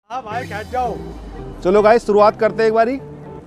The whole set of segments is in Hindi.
हाँ भाई खेच जाओ। चलो गाइस शुरुआत करते हैं एक बारी।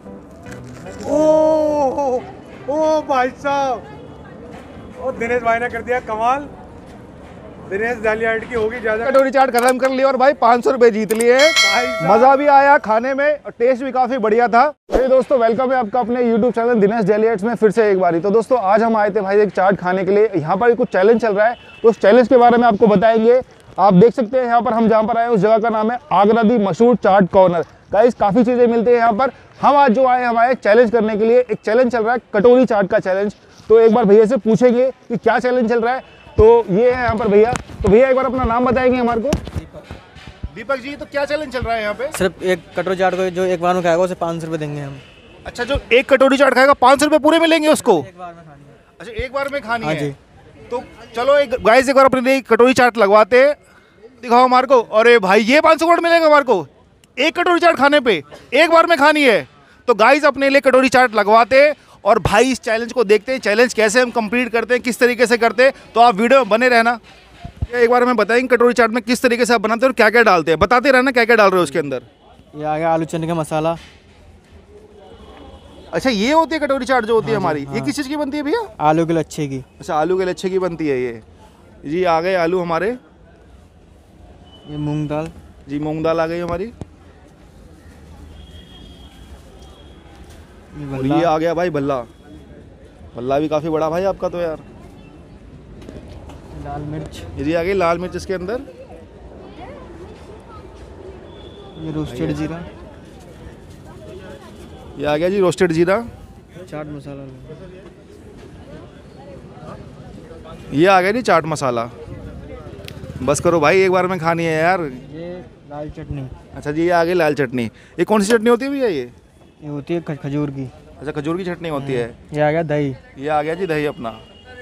ओ भाई साहब, ओ दिनेश भाई ने कर दिया कमाल। दिनेश जालियाट की होगी ज्यादा। कटोरी चाट खत्म कर लिया और भाई 500 रुपए जीत लिए। मजा भी आया खाने में और टेस्ट भी काफी बढ़िया था। तो दोस्तों वेलकम है आपका अपने YouTube चैनल दिनेश जालियाट्स में फिर से एक बारी। तो दोस्तों आज हम आए थे भाई एक चाट खाने के लिए। यहाँ पर कुछ चैलेंज चल रहा है तो उस चैलेंज के बारे में आपको बताएंगे। आप देख सकते हैं यहाँ पर हम जहाँ पर आए उस जगह का नाम है आगरा दी मशहूर चाट कॉर्नर। गाइस काफी चीजें मिलती है यहाँ पर। हम आज जो आए हम आए चैलेंज करने के लिए। एक चैलेंज चल रहा है कटोरी चाट का चैलेंज। तो एक बार भैया से पूछेंगे कि क्या चैलेंज चल रहा है। तो ये है यहाँ पर भैया। तो भैया एक बार अपना नाम बताएंगे हमारे को। दीपक जी, तो क्या चैलेंज चल रहा है यहाँ पे? सिर्फ एक कटोरी चाट को जो एक बार में खाएगा उसे 500 रुपये देंगे हम। अच्छा, जो एक कटोरी चाट खाएगा 500 रुपए पूरे मिलेंगे उसको? एक बार में खानी है। अच्छा, एक बार में खानी हाँ है जी। तो चलो एक गाइस एक बार अपने लिए कटोरी चाट लगवाते, दिखाओ हमारे को। अरे भाई ये 500 करोड़ मिलेगा हमारे को एक कटोरी चाट खाने पे, एक बार में खानी है। तो गाइस अपने लिए कटोरी चाट लगवाते और भाई इस चैलेंज को देखते हैं, चैलेंज कैसे हम कंप्लीट करते हैं, किस तरीके से करते हैं। तो आप वीडियो में बने रहना। एक बार हमें बताएंगे कटोरी चाट में किस तरीके से आप बनाते हैं और क्या क्या डालते हैं, बताते रहना क्या क्या डाल रहे हो उसके अंदर। ये आ गया आलू चने का मसाला। अच्छा, ये होती है कटोरी चाट जो होती है हमारी। हाँ। ये किस चीज़ की बनती है भैया? आलू के लच्छे की। अच्छा, आलू के लच्छे की बनती है ये। जी आ गए आलू हमारे। ये मूंग दाल। जी मूंग दाल आ गई हमारी। ये और भल्ला। ये आ गया भाई भल्ला। भल्ला भी काफ़ी बड़ा भाई आपका तो यार। लाल मिर्च। ये जी आ गई लाल मिर्च इसके अंदर। ये रोस्टेड जीरा। ये आ गया जी रोस्टेड जीरा। चाट मसाला। ये आ गया जी चाट मसाला। बस करो भाई एक बार में खानी है यार। ये लाल चटनी। अच्छा जी, ये आ गई लाल चटनी। ये कौन सी चटनी होती है भैया ये? ये होती है खजूर की। अच्छा, खजूर की चटनी होती है। ये आ गया दही। ये आ गया जी दही अपना।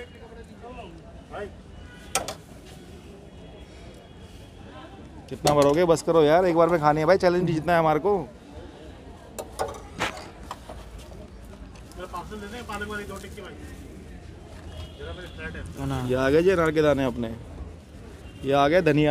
कितना भरोगे? बस करो यार एक बार में खानी है भाई। चैलेंज जीतना है हमारे को। ये आ गए जी अनार के दाने अपने। ये आ गया धनिया।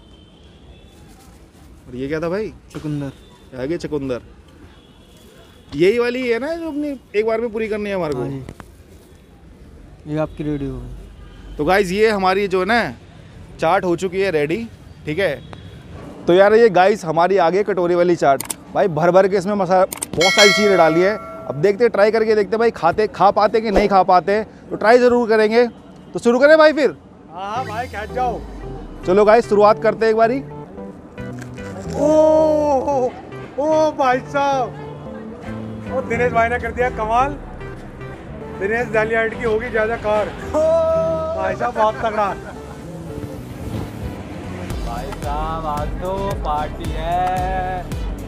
और ये क्या था भाई? चुकंदर। ये आ गया चुकंदर। यही वाली है ना जो अपनी एक बार में पूरी करनी है हमारे हाँ को? जी। ये आपकी रेडी हो गई। तो गाइज ये हमारी जो है ना चाट हो चुकी है रेडी। ठीक है, तो यार ये गाइस हमारी आ गई कटोरी वाली चाट। भाई भर भर के इसमें मसाला बहुत सारी चीज़ें डाली है। अब देखते हैं, ट्राई करके देखते हैं भाई खा पाते कि नहीं खा पाते। तो ट्राई ज़रूर करेंगे। तो शुरू करें भाई फिर? हाँ भाई खेच जाओ। चलो गाइस शुरुआत करते हैं एक बारी। ओ भाई साहब, ओ दिनेश भाई ने कर दिया कमाल। दिनेश जालियाट की होगी ज्यादा कार। भाई साहब बहुत तगड़ा। भाई साहब आज तो पार्टी है।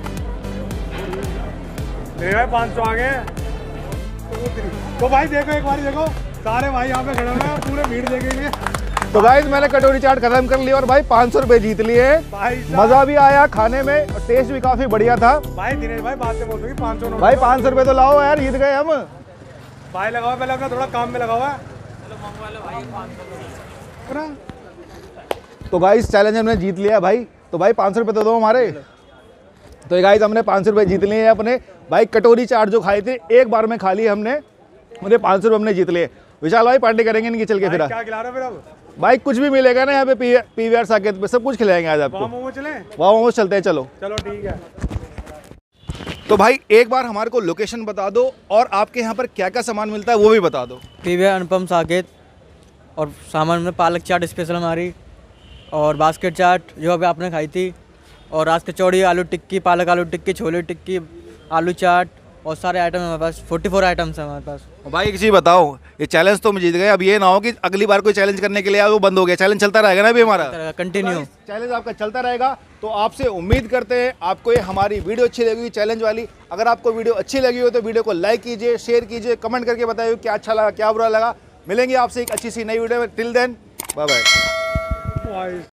मेरे भाई 500 आ गए। तो भाई देखो एक बार देखो, सारे भाई यहाँ पे खड़े हुए हैं पूरे भीड़ देखेंगे। तो गाइस मैंने कटोरी चाट खत्म कर ली और भाई 500 रुपए जीत लिए। भाई साहब मज़ा भी आया खाने में और टेस्ट भी काफ़ी बढ़िया था। भाई दिनेश भाई बात से बोल रही 500 भाई 500 रुपए तो लाओ यार, जीत गए हम। भाई लगाओ, पहले अपना थोड़ा काम में लगाओ है। तो गाइस चैलेंज हमने जीत लिया भाई। तो भाई 500 रुपये तो दो हमारे। तो गाइस हमने 500 रुपये जीत लिए हैं अपने। भाई कटोरी चाट जो खाई थी एक बार में खा ली हमने, मुझे 500 रुपये हमने जीत लिए। विशाल भाई पार्टी करेंगे इनकी चल के फिर? क्या खिला रहे हो फिर अब? भाई कुछ भी मिलेगा ना यहाँ पे पीवीआर साकेत पे सब कुछ खिलाएंगे आज आपको। वहाँ मोमो चले? वाह मोमोज चलते हैं चलो। चलो ठीक है। तो भाई एक बार हमारे को लोकेशन बता दो और आपके यहाँ पर क्या क्या सामान मिलता है वो भी बता दो। पीवीआर अनुपम साकेत। और सामान में पालक चाट स्पेशल हमारी, और बास्केट चाट जो अभी आपने खाई थी, और रात कचौड़ी, आलू टिक्की, पालक आलू टिक्की, छोले टिक्की, आलू चाट और सारे आइटम हमारे पास। 44 आइटम्स हैं हमारे पास। भाई एक चीज़ बताओ, ये चैलेंज तो हम जीत गए। अब ये ना हो कि अगली बार कोई चैलेंज करने के लिए आए वो बंद हो गया। चैलेंज चलता रहेगा ना अभी हमारा? कंटिन्यू। चैलेंज आपका चलता रहेगा। तो आपसे उम्मीद करते हैं आपको ये हमारी वीडियो अच्छी लगेगी चैलेंज वाली। अगर आपको वीडियो अच्छी लगी हो तो वीडियो को लाइक कीजिए, शेयर कीजिए, कमेंट करके बताइए क्या अच्छा लगा क्या बुरा लगा। मिलेंगे आपसे एक अच्छी सी नई वीडियो में। Till then bye bye.